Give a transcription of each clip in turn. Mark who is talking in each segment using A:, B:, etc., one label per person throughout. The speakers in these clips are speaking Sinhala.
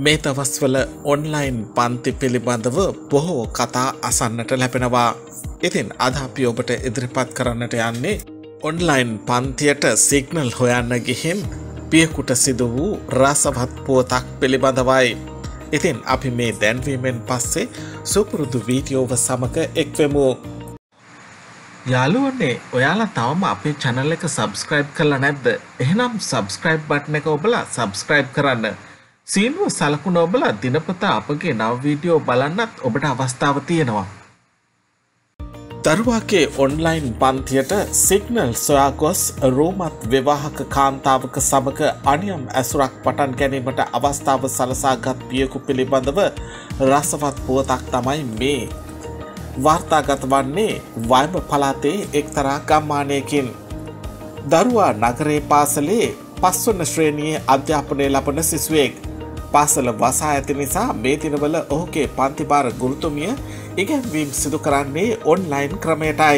A: මේ දවස්වල ඔන්ලයින් පන්ති පිළිබඳව බොහෝ කතා අසන්නට ලැබෙනවා. ඉතින් අද අපි ඔබට ඉදිරිපත් කරන්නට යන්නේ ඔන්ලයින් පන්තියට සිග්නල් හොයන්න ගිහින් පියකුට සිදු වූ රසවත් පුවතක් පිළිබඳවයි. ඉතින් අපි මේ දැන්වීමෙන් පස්සේ සුපුරුදු වීඩියෝව සමග එක්වෙමු. යාළුවනේ, ඔයාලා තවම අපේ channel එක subscribe කරලා නැද්ද? එහෙනම් subscribe button එක ඔබලා subscribe කරන්න. සීනුව සලකුණ ඔබලා දිනපතා අපගේ නව වීඩියෝ බලන්නත් ඔබට අවස්ථාව තියෙනවා. දරුවාගේ ඔන්ලයින් පන්තියට සිග්නල් සොයා ගොස් රෝමත් විවාහක කාන්තාවක සමග අනියම් ඇසුරක් පටන් ගැනීමට අවස්ථාව සලසාගත් පියෙකු පිළිබඳව රසවත් පුවතක් තමයි මේ. වාර්තාගත වන්නේ වයඹ පළාතේ එක්තරා ගම්මානයකින්. දරුවා නගරේ පාසලේ 5 වන ශ්‍රේණියේ අධ්‍යාපනය ලබන සිසුවෙක්. පාසල වසා ඇති නිසා මේ දිනවල ඔහුගේ පන්තිභාර ගුරුතුමිය ඉගැන්වීම් සිදු කරන්නේ ඔන්ලයින් ක්‍රමයටයි.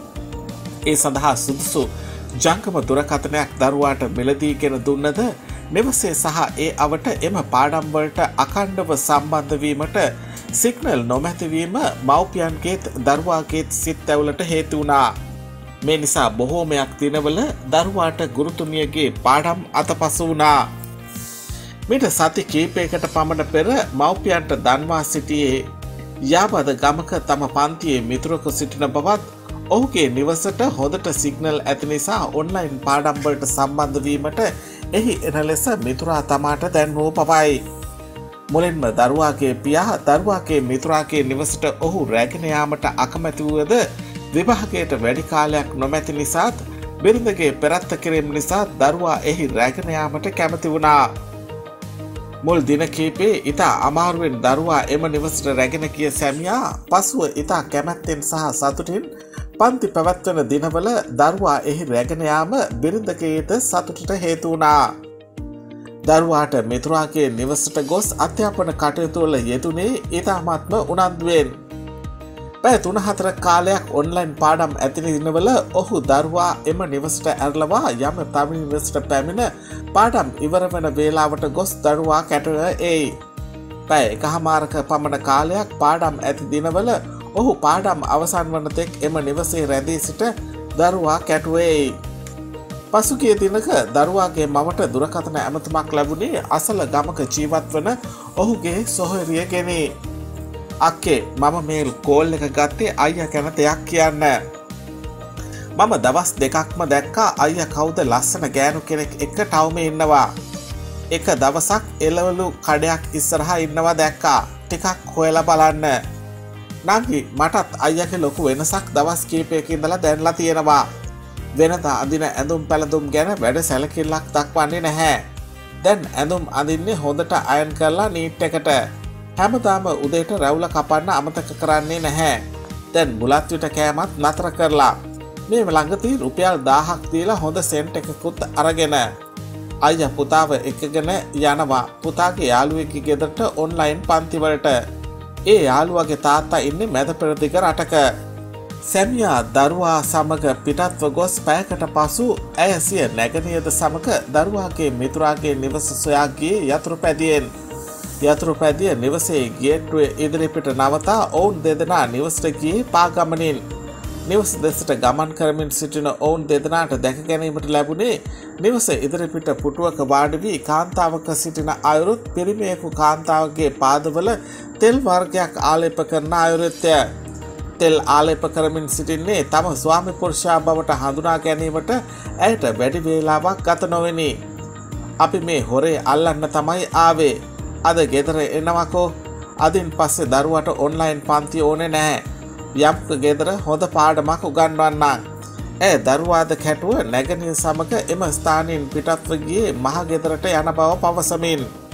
A: ඒ සඳහා සුදුසු ජංගම දුරකථනයක් දරුවාට මිලදීගෙන දුන්නද නිවසේ සහ ඒ අවට එම පාඩම් වලට අඛණ්ඩව සම්බන්ධ වීමට සිග්නල් නොමැතිවීම මව්පියන්ගේත් දරුවාගේත් සිත් ඇවුලට හේතු වුණා. මේ නිසා බොහෝමයක් දිනවල දරුවාට ගුරුතුමියගේ පාඩම් අතපසු වුණා. මීට සති කීපයකට පමණ පෙර මව්පියන්ට දන්වා සිටියේ යාබද ගමක තම පන්තියේ මිතුරෙකු සිටින බවත් ඔහුගේ නිවසට හොඳට සිග්නල් ඇති නිසා ඔන්ලයින් පාඩම් වලට සම්බන්ධ වීමට එහි එන ලෙස මිතුරා තමාට දැන්වූ බවයි. මුලින්ම දරුවාගේ පියා දරුවාගේ මිතුරාගේ නිවසට ඔහු රැගෙන යාමට අකමැති වූද විභාගයට වැඩි කාලයක් නොමැති නිසාත් බිරිඳගේ පෙරත්ත කිරීම නිසා දරුවා එහි රැගෙන යාමට කැමති වුණා. මුල් දින කීපේ ඉතා අමාරුවෙන් දරුවා එම නිවසට රැගෙන ගිය සැමියා පසුව ඉතා කැමැත්තෙන් සහ සතුටින් පන්ති පැවැත්වෙන දිනවල දරුවා එහි රැගෙන යාම බිරිඳගේද සතුටට හේතු වුණා. දරුවාට මිතුරාගේ නිවසට ගොස් අධ්‍යාපන කටයුතු වල යෙදුනේ ඉතාමත්ම උනන්දුවෙන්. පැය 3-4 කාලයක් ඔන්ලයින් පාඩම් ඇති දිනවල ඔහු දරුවා එම නිවසට ඇරලවා යම තම නිවසට පැමිණ පාඩම් ඉවර වන වේලාවට ගොස් දරුවා කැටුව එයි. පැය 1මාරක පමණ කාලයක් පාඩම් ඇති දිනවල ඔහු පාඩම් අවසන් වන තෙක් එම නිවසේ රැඳී සිට දරුවා කැටුවේ එයි. පසුගිය දිනක දරුවාගේ මවට දුරකථන ඇමතුමක් ලැබුණේ අසල ගමක ජීවත් වන ඔහුගේ සොහොයුරියගෙනි. අක්කේ, මම මේ කෝල් එක ගත්තේ අයියා ගැන දෙයක් කියන්න. මම දවස් 2ක්ම දැක්කා අයියා කවුද ලස්සන ගෑනු කෙනෙක් එක්ක ටවුමේ ඉන්නවා. එක දවසක් එළවලු කඩයක් ඉස්සරහා ඉන්නවා දැක්කා. ටිකක් හොයලා බලන්න. නංගි, මටත් අයියාගේ ලොකු වෙනසක් දවස් කීපයක ඉඳලා දැනලා තියෙනවා. වෙනදා අඳින ඇඳුම් පැළඳුම් ගැන වැඩ සැලකිල්ලක් දක්වන්නේ නැහැ. දැන් ඇඳුම් අඳින්නේ හොඳට අයන් කරලා නීට් එකට. හැමදාම උදේට රැවුල කපන්න අමතක කරන්නේ නැහැ. දැන් බුලත් විට කෑමත් නතර කරලා. මේ ළඟදී රුපියල් 1000ක් දීලා හොඳ සෙන්ට් එකකුත් අරගෙන අයියා පුතාව එක්කගෙන යනවා පුතාගේ යාළුවෙක්ගේ ගෙදරට ඔන්ලයින් පන්ති වලට. ඒ යාළුවාගේ තාත්තා ඉන්නේ මැද පෙරදිග රටක. සැමියා දරුවා සමග පිටත්ව ගොස් පැයකට පසු ඇය සිය නැගණියද සමග දරුවාගේ මිතුරාගේ නිවස සොයා ගියේ යතුරුපැදියෙන්. යතුරුපැදිය නිවසේ ගේට්ටුවේ ඉදිරිපිට නවතා ඔවුන් දෙදෙනා නිවසට ගියේ පාගමනින්. නිවස දෙසට ගමන් කරමින් සිටින ඔවුන් දෙදෙනාට දැක ගැනීමට ලැබුණේ නිවස ඉදිරිපිට පුටුවක වාඩි වී කාන්තාවක සිටින අයුරුත් පිරිමියෙකු කාන්තාවගේ පාදවල තෙල් වර්ගයක් ආලේප කරන අයුරුත්ය. තෙල් ආලේප කරමින් සිටින්නේ තම ස්වාමි පුරුෂයා බවට හඳුනා ගැනීමට ඇයට වැඩි වේලාවක් ගත නොවිනි. අපි මේ හොරේ අල්ලන්න තමයි ආවේ. අද ගෙදර එනවකෝ. අදින් පස්සේ දරුවට ඔන්ලයින් පන්ති ඕනේ නැහැ. යම්ක ගෙදර හොඳ පාඩමක් උගන්වන්නම්. ඇය දරුවාද කැටුව නැගණිය සමග එම ස්ථානයෙන් පිටත්ව ගියේ මහ ගෙදරට යන බව පවසමින්